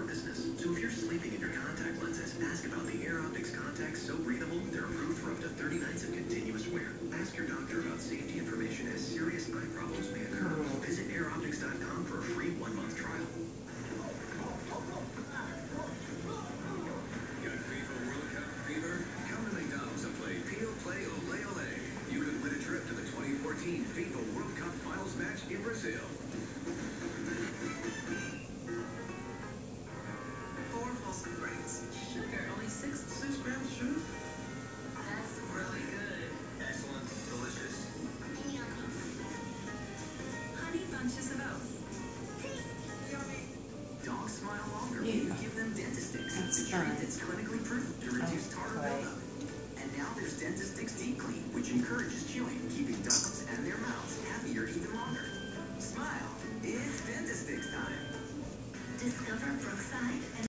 business. So if you're sleeping in your contact lenses, ask about the Air Optics contacts. So breathable, they're approved for up to 30 nights of continuous wear. Ask your doctor about safety information as serious eye problems may occur. Visit airoptics.com for a free 1-month trial. Got FIFA World Cup fever? Come to McDonald's and play Peel Play Ole Ole. You could win a trip to the 2014 FIFA World Cup Finals match in Brazil. 4 wholesome grains. Sugar, only 6 grams of sugar? That's really good. Excellent. Delicious. Honey bunches of oats. Yummy. Dogs smile longer Yeah. when you give them Dentistix. That's The treat fun. that's clinically proven to reduce tartar Okay. buildup. And now there's Dentistix Deep Clean, which encourages chewing, keeping dogs and their mouths happier even longer. Smile. It's Dentistix time. Discover Brookside and